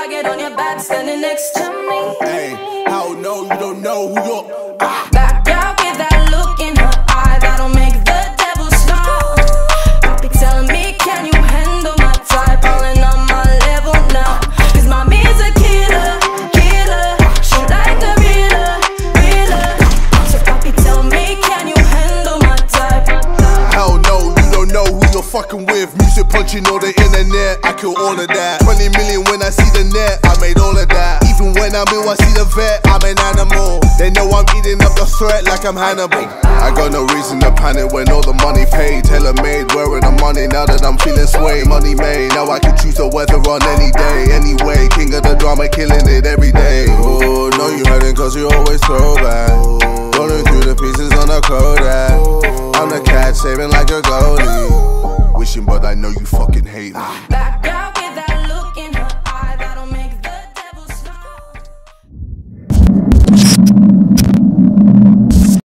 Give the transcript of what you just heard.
I get on your back, standing next to me. Hey, how no, you don't know who you're. Back out with that look in her eye that'll make the devil stop. Papi tell me, can you handle my type? Falling on my level now. Cause mommy's a killer, killer. She like a realer, realer. So papi tell me, can you handle my type? Hell no, you don't know who you're fucking with. Music punching all the internet, I kill all of that. 20 million when I see the net, I made all of that. Even when I'm ill, I see the vet, I'm an animal. They know I'm eating up the threat like I'm Hannibal. I got no reason to panic when all the money paid. Tailor-made, wearing the money now that I'm feeling sway. Money made, now I can choose the weather on any day. Anyway, king of the drama, killing it every day. Oh, no you hurting cause you always throw back. Rolling through the pieces on a Kodak. I'm the cat saving like a goalie. Wishing but I know you fucking hate me.